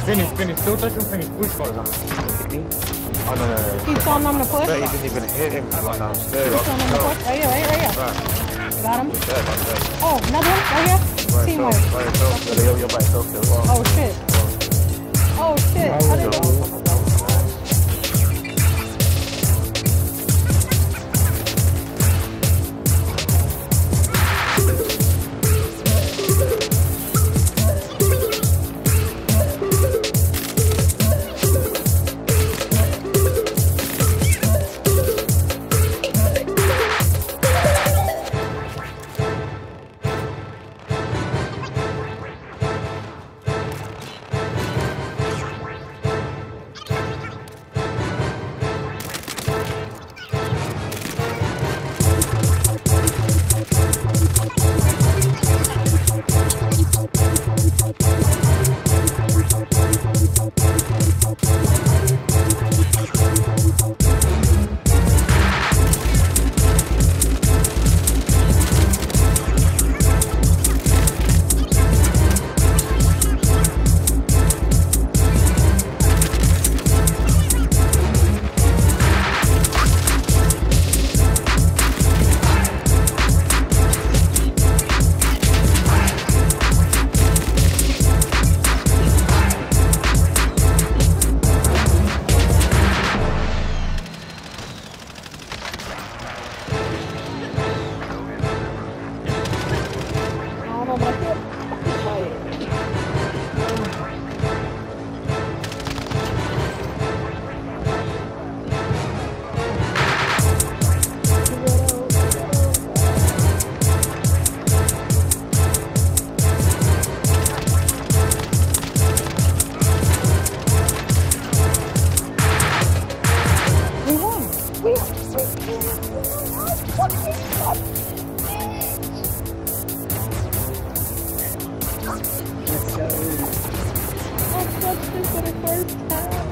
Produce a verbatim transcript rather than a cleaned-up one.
Finish, finish. Still touch him, finish. Push for him. Oh, no, no, no. He's on him to push. He didn't even hit him. He went downstairs. He's on him to push. Right here, right here, right here. Right. Got him. He's dead, I'm dead. Oh, another one? Right here. By Teamwork. yourself, by yourself. Yo, you're by yourself as well. Oh, shit. Oh, shit. How did it go? Let's go. I touched it for the first time.